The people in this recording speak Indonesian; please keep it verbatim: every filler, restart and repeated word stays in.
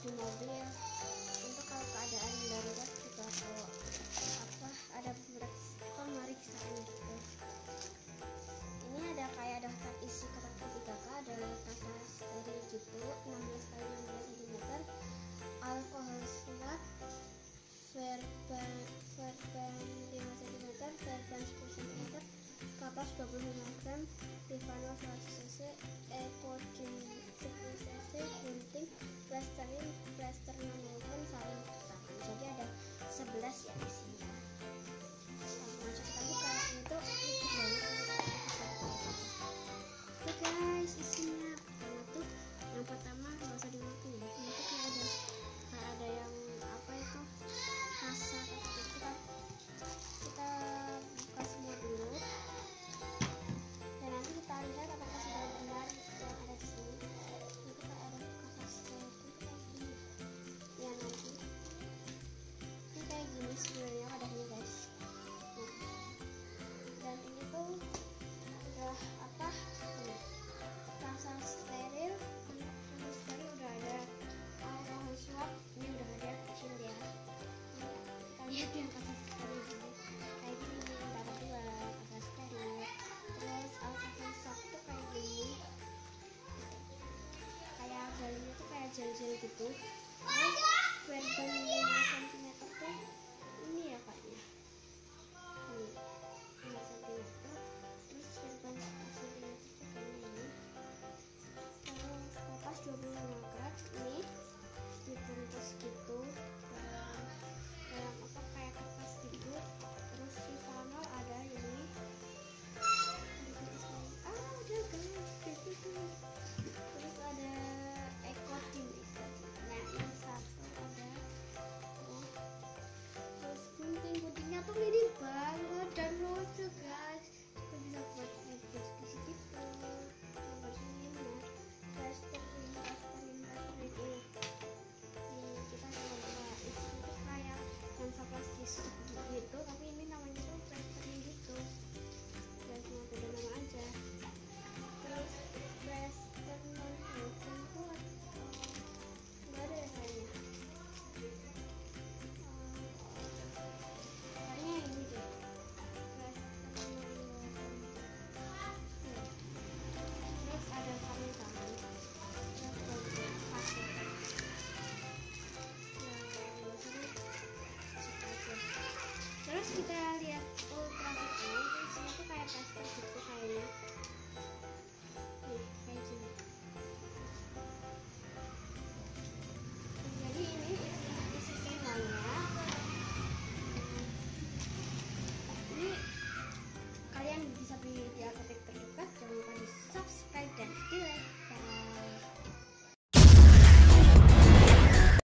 di mobil untuk kalau keadaan darurat juga, kalau apa ada pemeriksaan gitu. Ini ada kayak daftar isi kotak P tiga K, ada kasa steril gitu enam belas kali enam belas sentimeter, alkohol swab, verban verban lima sentimeter, verban sepuluh sentimeter, kapas dua puluh lima gram, Rivanol seratus cc, Ecodin sepuluh cc, gunting, plasterin, plaster enam puluh, saling tangan. Jadi ada sebelas ya isinya. Langsung aja kita buka. Ini tuh lucu banget. Oke guys, isinya pertama tuh yang pertama nggak usah dimatiin ya. Ini tuh kayak ada kayak ada yang apa itu kasa gitu. Kita kita buka semua dulu dan nanti kita lihat apakah sudah benar yang ada di sini. Ini kita ada kasa itu ya nanti. Ini kayak gini sebenarnya wadahnya guys. Nah, dan ini tuh udah apa? Nih, kasa steril, kasa steril udah ada alkohol swab, ini udah ada kecil ya. Ini kita lihat yang kasa steril gini, kayak gini nih, dapat dua kasa steril. Terus alkohol swab tuh kayak gini, kayak galonnya tuh kayak gel-gel gitu.